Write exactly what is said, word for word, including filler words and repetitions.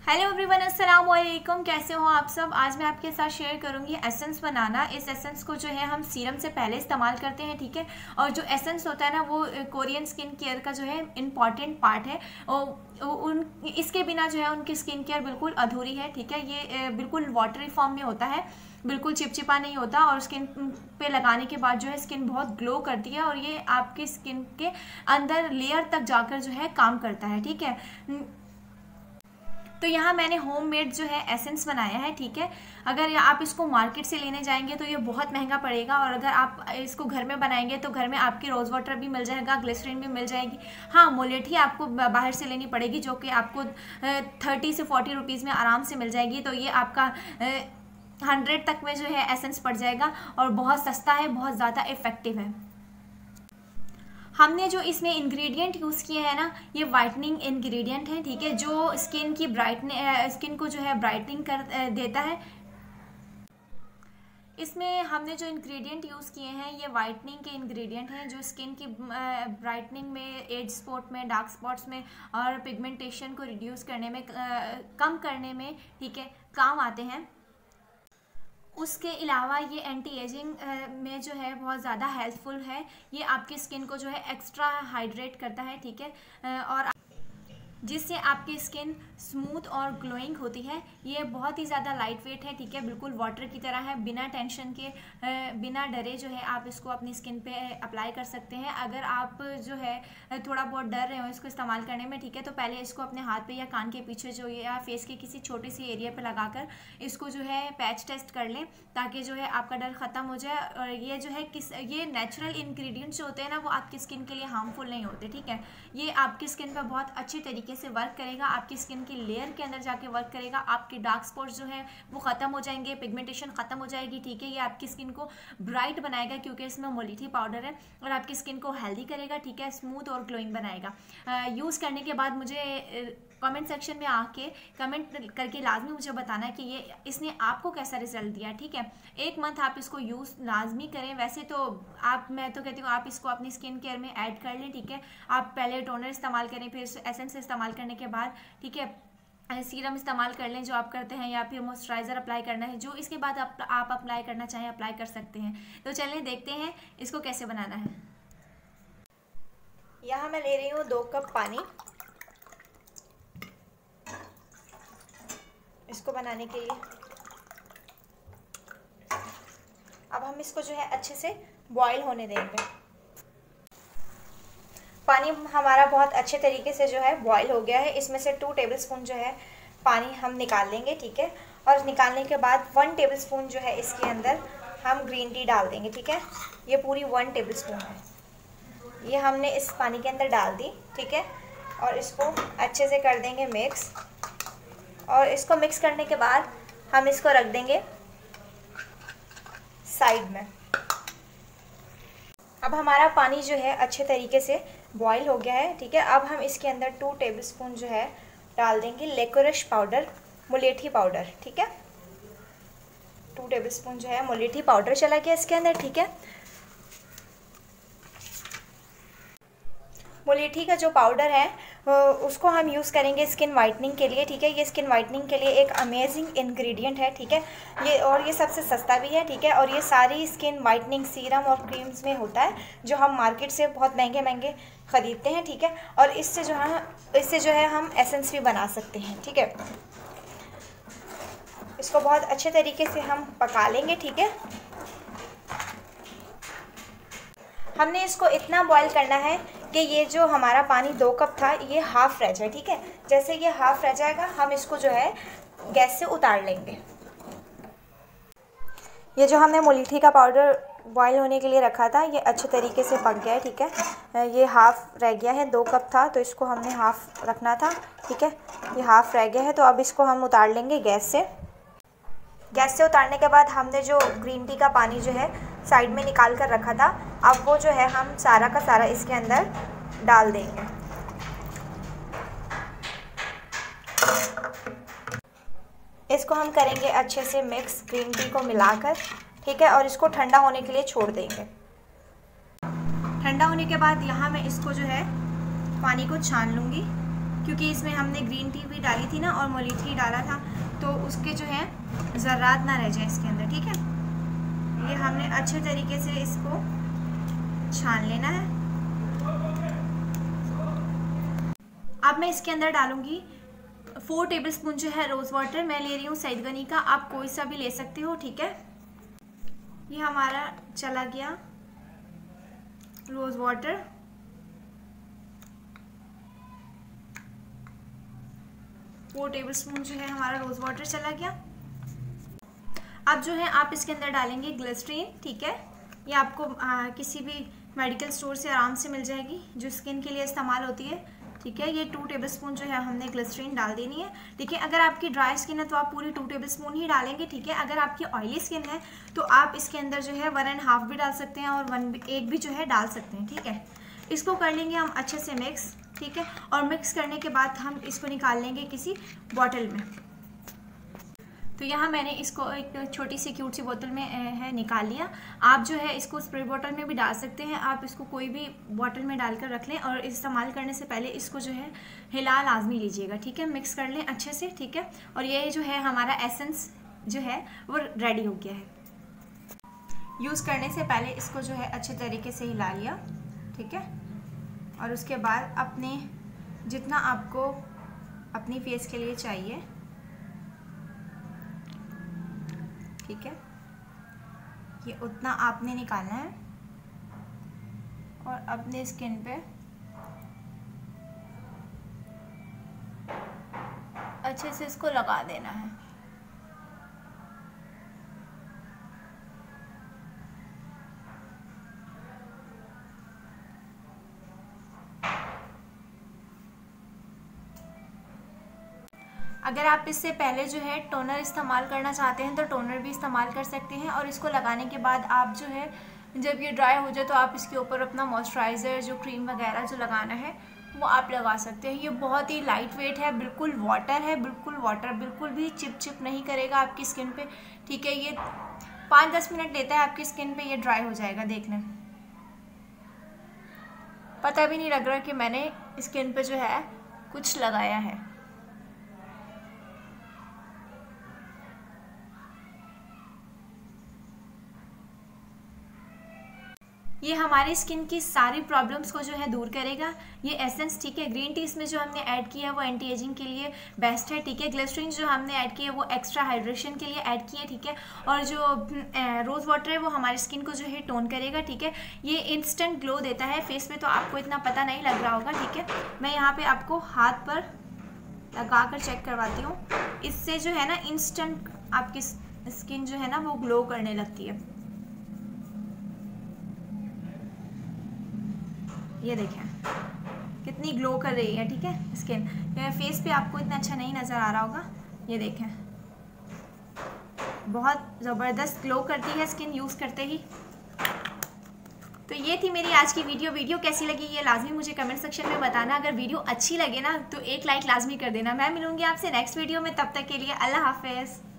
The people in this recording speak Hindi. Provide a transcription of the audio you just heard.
हेलो एवरीवन, अस्सलाम वालेकुम। कैसे हो आप सब। आज मैं आपके साथ शेयर करूंगी एसेंस बनाना। इस एसेंस को जो है हम सीरम से पहले इस्तेमाल करते हैं, ठीक है। और जो एसेंस होता है ना, वो कोरियन स्किन केयर का जो है इम्पॉर्टेंट पार्ट है। और उन इसके बिना जो है उनकी स्किन केयर बिल्कुल अधूरी है, ठीक है। ये बिल्कुल वाटरी फॉर्म में होता है, बिल्कुल चिपचिपा नहीं होता और स्किन पे लगाने के बाद जो है स्किन बहुत ग्लो करती है और ये आपकी स्किन के अंदर लेयर तक जाकर जो है काम करता है, ठीक है। तो यहाँ मैंने होममेड जो है एसेंस बनाया है, ठीक है। अगर आप इसको मार्केट से लेने जाएंगे तो ये बहुत महंगा पड़ेगा, और अगर आप इसको घर में बनाएंगे तो घर में आपकी रोज़ वाटर भी मिल जाएगा, ग्लिसरीन भी मिल जाएगी। हाँ, मोलेठी आपको बाहर से लेनी पड़ेगी, जो कि आपको थर्टी से फोर्टी रुपीज़ में आराम से मिल जाएगी। तो ये आपका हंड्रेड तक में जो है एसेंस पड़ जाएगा और बहुत सस्ता है, बहुत ज़्यादा इफ़ेक्टिव है। हमने जो इसमें इंग्रेडिएंट यूज़ किए हैं ना, ये वाइटनिंग इंग्रेडिएंट है, ठीक है, जो स्किन की ब्राइटने स्किन को जो है ब्राइटनिंग कर देता है। इसमें हमने जो इंग्रेडिएंट यूज़ किए हैं ये वाइटनिंग के इंग्रेडिएंट हैं, जो स्किन की ब्राइटनिंग में, एज स्पॉट में, डार्क स्पॉट्स में और पिगमेंटेशन को रिड्यूस करने में, कम करने में, ठीक है, काम आते हैं। उसके अलावा ये एंटी एजिंग में जो है बहुत ज़्यादा हेल्पफुल है। ये आपकी स्किन को जो है एक्स्ट्रा हाइड्रेट करता है, ठीक है, और जिससे आपकी स्किन स्मूथ और ग्लोइंग होती है। ये बहुत ही ज़्यादा लाइट वेट है, ठीक है, बिल्कुल वाटर की तरह है। बिना टेंशन के, बिना डरे जो है आप इसको अपनी स्किन पे अप्लाई कर सकते हैं। अगर आप जो है थोड़ा बहुत डर रहे हो इसको इस्तेमाल करने में, ठीक है, तो पहले इसको अपने हाथ पे या कान के पीछे जो या फेस के किसी छोटे सी एरिया पे लगाकर इसको जो है पैच टेस्ट कर लें, ताकि जो है आपका डर ख़त्म हो जाए। और ये जो है किस ये नेचुरल इंग्रेडिएंट्स जो होते हैं ना, वो आपकी स्किन के लिए हार्मफुल नहीं होते, ठीक है। ये आपकी स्किन पर बहुत अच्छे तरीके से वर्क करेगा, आपकी स्किन की लेयर के अंदर जाके वर्क करेगा। आपके डार्क स्पॉट्स जो है वो ख़त्म हो जाएंगे, पिगमेंटेशन ख़त्म हो जाएगी, ठीक है। ये आपकी स्किन को ब्राइट बनाएगा क्योंकि इसमें मोलेठी पाउडर है, और आपकी स्किन को हेल्दी करेगा, ठीक है, स्मूथ और ग्लोइंग बनाएगा। यूज़ करने के बाद मुझे कमेंट सेक्शन में आके कमेंट करके लाजमी मुझे बताना है कि ये इसने आपको कैसा रिजल्ट दिया, ठीक है। एक मंथ आप इसको यूज़ लाजमी करें। वैसे तो आप मैं तो कहती हूँ आप इसको अपनी स्किन केयर में ऐड कर लें, ठीक है। आप पहले टोनर इस्तेमाल करें, फिर एसेंस इस्तेमाल करने के बाद, ठीक है, सीरम इस्तेमाल कर लें जो आप करते हैं, या फिर मॉइस्चराइज़र अप्लाई करना है, जो इसके बाद आप, आप अप्लाई करना चाहें अप्लाई कर सकते हैं। तो चलें देखते हैं इसको कैसे बनाना है। यहाँ मैं ले रही हूँ दो कप पानी इसको बनाने के लिए। अब हम इसको जो है अच्छे से बॉईल होने देंगे। पानी हमारा बहुत अच्छे तरीके से जो है बॉईल हो गया है। इसमें से टू टेबलस्पून जो है पानी हम निकाल लेंगे, ठीक है। और निकालने के बाद वन टेबलस्पून जो है इसके अंदर हम ग्रीन टी डाल देंगे, ठीक है। ये पूरी वन टेबलस्पून है, ये हमने इस पानी के अंदर डाल दी, ठीक है। और इसको अच्छे से कर देंगे मिक्स। और इसको मिक्स करने के बाद हम इसको रख देंगे साइड में। अब हमारा पानी जो है अच्छे तरीके से बॉईल हो गया है, ठीक है। अब हम इसके अंदर टू टेबलस्पून जो है डाल देंगे लिकोरिश पाउडर, मुलेठी पाउडर, ठीक है। टू टेबलस्पून जो है मुलेठी पाउडर चला गया इसके अंदर, ठीक है। मुलेठी का जो पाउडर है उसको हम यूज़ करेंगे स्किन वाइटनिंग के लिए, ठीक है। ये स्किन वाइटनिंग के लिए एक अमेजिंग इंग्रेडिएंट है, ठीक है। ये और ये सबसे सस्ता भी है, ठीक है। और ये सारी स्किन वाइटनिंग सीरम और क्रीम्स में होता है, जो हम मार्केट से बहुत महंगे महंगे ख़रीदते हैं, ठीक है। और इससे जो है इससे जो है हम एसेंस भी बना सकते हैं, ठीक है। इसको बहुत अच्छे तरीके से हम पका लेंगे, ठीक है। हमने इसको इतना बॉईल करना है कि ये जो हमारा पानी दो कप था ये हाफ़ रह जाए, ठीक है। जैसे ये हाफ़ रह जाएगा हम इसको जो है गैस से उतार लेंगे। ये जो हमने मुलेठी का पाउडर बॉईल होने के लिए रखा था ये अच्छे तरीके से पक गया है, ठीक है। ये हाफ़ रह गया है, दो कप था तो इसको हमने हाफ़ रखना था, ठीक है। ये हाफ़ रह गया है तो अब इसको हम उतार लेंगे गैस से। गैस से उतारने के बाद हमने जो ग्रीन टी का पानी जो है साइड में निकाल कर रखा था, अब वो जो है हम सारा का सारा इसके अंदर डाल देंगे। इसको हम करेंगे अच्छे से मिक्स ग्रीन टी को मिलाकर, ठीक है। और इसको ठंडा होने के लिए छोड़ देंगे। ठंडा होने के बाद यहाँ मैं इसको जो है पानी को छान लूँगी, क्योंकि इसमें हमने ग्रीन टी भी डाली थी ना और मोलिथी डाला था, तो उसके जो है ज़र्रात ना रह जाए इसके अंदर। ठीक है, ये हमने अच्छे तरीके से इसको छान लेना है। अब मैं इसके अंदर डालूंगी फोर टेबलस्पून जो है रोज़ वाटर। मैं ले रही हूँ सैदगनी का, आप कोई सा भी ले सकते हो। ठीक है, ये हमारा चला गया रोज़ वाटर। फोर टेबलस्पून जो है हमारा रोज़ वाटर चला गया। अब जो है आप इसके अंदर डालेंगे ग्लिसरीन। ठीक है, ये आपको आ, किसी भी मेडिकल स्टोर से आराम से मिल जाएगी, जो स्किन के लिए इस्तेमाल होती है। ठीक है, ये टू टेबलस्पून जो है हमने ग्लिसरीन डाल देनी है। ठीक है, अगर आपकी ड्राई स्किन है तो आप पूरी टू टेबलस्पून ही डालेंगे। ठीक है, अगर आपकी ऑयली स्किन है तो आप इसके अंदर जो है वन एंड हाफ भी डाल सकते हैं और वन एक भी जो है डाल सकते हैं। ठीक है, इसको कर लेंगे हम अच्छे से मिक्स। ठीक है, और मिक्स करने के बाद हम इसको निकाल लेंगे किसी बॉटल में। तो यहाँ मैंने इसको एक छोटी सी क्यूट सी बोतल में है निकाल लिया। आप जो है इसको स्प्रे बॉटल में भी डाल सकते हैं, आप इसको कोई भी बॉटल में डालकर रख लें और इस्तेमाल करने से पहले इसको जो है हिला लाजमी लीजिएगा। ठीक है, मिक्स कर लें अच्छे से। ठीक है, और ये जो है हमारा एसेंस जो है वो रेडी हो गया है। यूज़ करने से पहले इसको जो है अच्छे तरीके से हिला लिया। ठीक है, और उसके बाद अपने जितना आपको अपनी फेस के लिए चाहिए, ठीक है, ये उतना आपने निकालना है और अपने स्किन पे अच्छे से इसको लगा देना है। अगर आप इससे पहले जो है टोनर इस्तेमाल करना चाहते हैं तो टोनर भी इस्तेमाल कर सकते हैं। और इसको लगाने के बाद आप जो है जब ये ड्राई हो जाए तो आप इसके ऊपर अपना मॉइस्चराइज़र जो क्रीम वगैरह जो लगाना है वो आप लगा सकते हैं। ये बहुत ही लाइट वेट है, बिल्कुल वाटर है, बिल्कुल वाटर, बिल्कुल भी चिप चिप नहीं करेगा आपकी स्किन पे। ठीक है, ये पाँच दस मिनट लेता है आपकी स्किन पे, ये ड्राई हो जाएगा। देखने पता भी नहीं लग रहा कि मैंने स्किन पे जो है कुछ लगाया है। ये हमारी स्किन की सारी प्रॉब्लम्स को जो है दूर करेगा ये एसेंस। ठीक है, ग्रीन टी इसमें जो हमने ऐड किया है वो एंटी एजिंग के लिए बेस्ट है। ठीक है, ग्लिसरीन जो हमने ऐड किया है वो एक्स्ट्रा हाइड्रेशन के लिए ऐड की है। ठीक है, और जो रोज़ वाटर है वो हमारी स्किन को जो है टोन करेगा। ठीक है, ये इंस्टेंट ग्लो देता है फेस पे, तो आपको इतना पता नहीं लग रहा होगा। ठीक है, मैं यहाँ पे आपको हाथ पर लगा कर चेक करवाती हूँ। इससे जो है ना इंस्टेंट आपकी स्किन जो है ना वो ग्लो करने लगती है। ये देखें कितनी ग्लो कर रही है। ठीक है, स्किन फेस पे आपको इतना अच्छा नहीं नज़र आ रहा होगा। ये देखें बहुत ज़बरदस्त ग्लो करती है स्किन यूज़ करते ही। तो ये थी मेरी आज की वीडियो। वीडियो कैसी लगी ये लाजमी मुझे कमेंट सेक्शन में बताना। अगर वीडियो अच्छी लगे ना तो एक लाइक लाजमी कर देना। मैं मिलूंगी आपसे नेक्स्ट वीडियो में, तब तक के लिए अल्लाह हाफिज़।